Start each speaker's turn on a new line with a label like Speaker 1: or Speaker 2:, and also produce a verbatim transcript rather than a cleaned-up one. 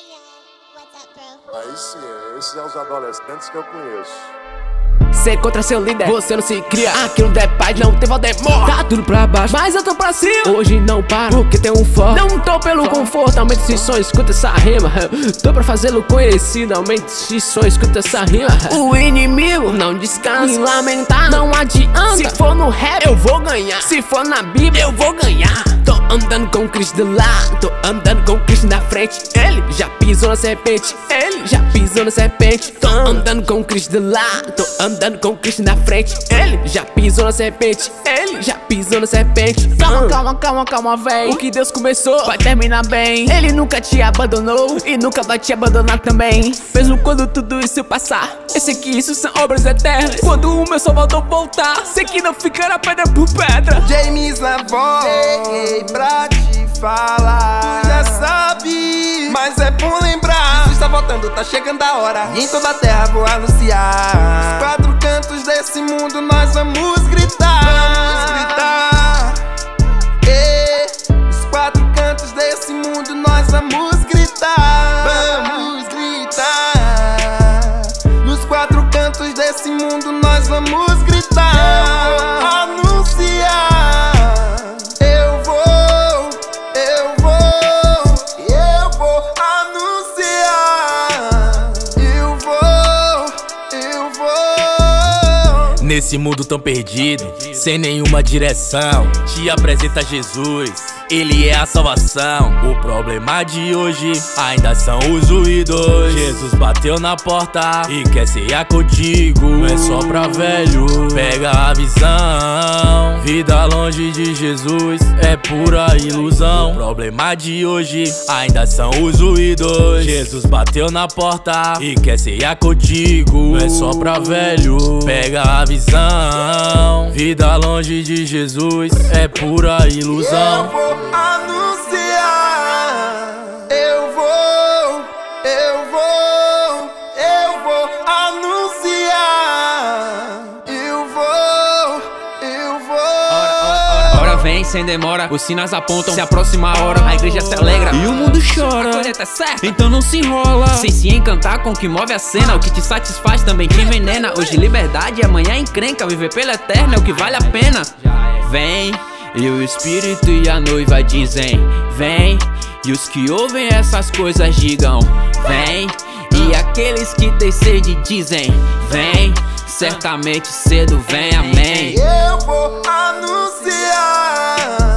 Speaker 1: Aí sim, esses são os adolescentes que eu conheço.
Speaker 2: Ser contra seu líder, você não se cria. Aqui não der paz, não tem Valdemar. Tá tudo pra baixo, mas eu tô pra cima. Hoje não paro, porque tem um foco. Não tô pelo conforto, aumenta esse som, escuta essa rima. Tô pra fazê-lo conhecido, aumenta esse som, escuta essa rima. O inimigo não descansa, em lamentar não adianta. Se for no rap, eu vou ganhar. Se for na Bíblia, eu vou ganhar. Tô andando com Cristo do lado, tô andando com Cristo na frente. Ele já pisou na serpente, ele já pisou na serpente. Tô andando com Cristo do lado, tô andando com Cristo na frente. Ele já pisou na serpente, ele já pisou na serpente. Calma, calma, calma, calma, véi. O que Deus começou vai terminar bem. Ele nunca te abandonou e nunca vai te abandonar também. Mesmo quando tudo isso passar, eu sei que isso são obras eternas. Quando o meu Salvador voltar, sei que não ficará pedra por pedra.
Speaker 3: James na voz, cheguei pra te falar. Já sabe, mas é bom lembrar. Jesus tá voltando, tá chegando a hora. E em toda a terra vou anunciar. Os quatro cantos desse mundo nós vamos gritar. Vamos gritar. E, os quatro cantos desse mundo nós vamos gritar. Vamos gritar. Nos quatro cantos desse mundo nós vamos gritar. Anunciar. Eu vou, eu vou, eu vou anunciar. Eu vou, eu vou.
Speaker 4: Nesse mundo tão perdido, sem nenhuma direção, te apresenta Jesus, Ele é a salvação. O problema de hoje ainda são os ruídos. Jesus bateu na porta e quer cear contigo. Não é só pra velho, pega a visão. Vida longe de Jesus é pura ilusão. O problema de hoje ainda são os ruídos. Jesus bateu na porta e quer cear contigo. Não é só pra velho, pega a visão. Vida longe de Jesus é pura ilusão.
Speaker 3: Eu vou anunciar. Eu vou, eu vou, eu vou anunciar. Eu vou, eu vou.
Speaker 2: Hora vem sem demora, os sinais apontam, se aproxima a hora, a igreja se alegra e o mundo chora. A colheita é certa, então não se enrola. Sem se encantar com o que move a cena, o que te satisfaz também te envenena. Hoje liberdade, amanhã encrenca, viver pela eterna é o que vale a pena. Vem, e o Espírito e a noiva dizem vem, e os que ouvem essas coisas digam vem, e aqueles que têm sede dizem vem, certamente cedo vem, amém.
Speaker 3: Eu vou anunciar.